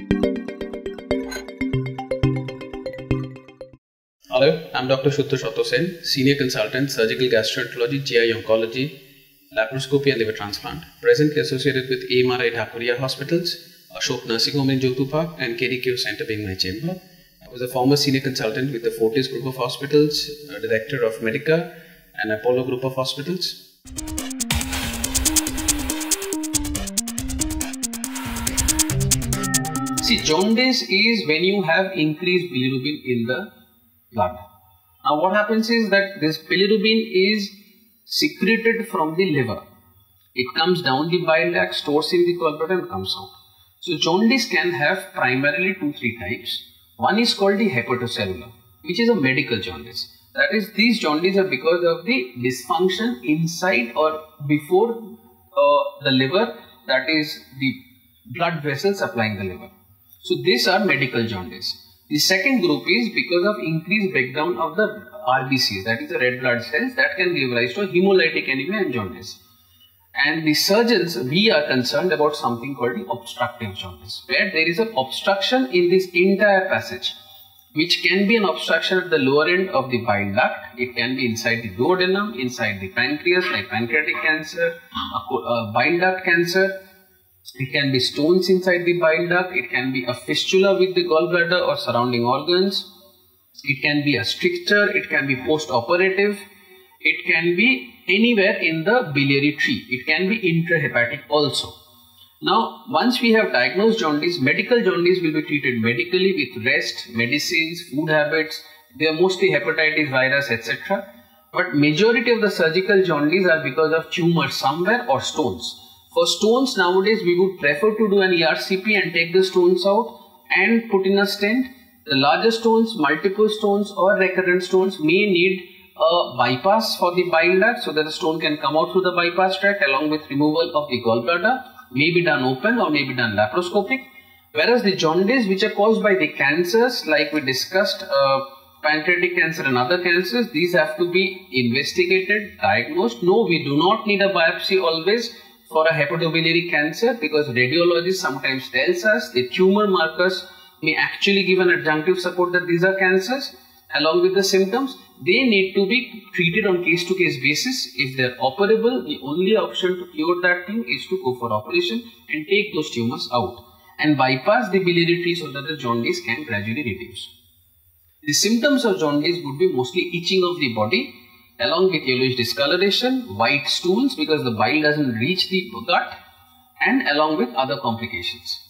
Hello, I'm Dr. Shuddha Sen, Senior Consultant, Surgical Gastroenterology, GI Oncology, Laparoscopy and Liver Transplant, presently associated with AMRI Thakuria Hospitals, Ashok Nursing Home in Jodhpur Park and KDQ Center being my chamber. I was a former Senior Consultant with the Fortis Group of Hospitals, Director of Medica and Apollo Group of Hospitals. See, jaundice is when you have increased bilirubin in the blood. Now what happens is that this bilirubin is secreted from the liver. It comes down the bile duct, stores in the gallbladder and comes out. So jaundice can have primarily 2-3 types. One is called the hepatocellular, which is a medical jaundice. That is, these jaundice are because of the dysfunction inside or before the liver, that is the blood vessels supplying the liver. So these are medical jaundice. The second group is because of increased breakdown of the RBCs, that is the red blood cells, that can give rise to hemolytic anemia and jaundice. And the surgeons, we are concerned about something called the obstructive jaundice, where there is an obstruction in this entire passage, which can be an obstruction at the lower end of the bile duct. It can be inside the duodenum, inside the pancreas, like pancreatic cancer, bile duct cancer. It can be stones inside the bile duct. It can be a fistula with the gallbladder or surrounding organs. It can be a stricture. It can be post-operative. It can be anywhere in the biliary tree. It can be intrahepatic also. Now, once we have diagnosed jaundice, medical jaundice will be treated medically with rest, medicines, food habits. They are mostly hepatitis virus, etc. But majority of the surgical jaundice are because of tumors somewhere or stones. For stones, nowadays we would prefer to do an ERCP and take the stones out and put in a stent. The larger stones, multiple stones or recurrent stones may need a bypass for the bile duct so that the stone can come out through the bypass tract along with removal of the gallbladder, may be done open or may be done laparoscopic. Whereas the jaundice which are caused by the cancers, like we discussed, pancreatic cancer and other cancers, these have to be investigated, diagnosed. No, we do not need a biopsy always for a hepatobiliary cancer, because radiologists sometimes tells us the tumor markers may actually give an adjunctive support that these are cancers along with the symptoms. They need to be treated on case-to-case basis. If they are operable, the only option to cure that thing is to go for operation and take those tumors out and bypass the biliary tree so that the jaundice can gradually reduce. The symptoms of jaundice would be mostly itching of the body, along with yellowish discoloration, white stools because the bile doesn't reach the gut, and along with other complications.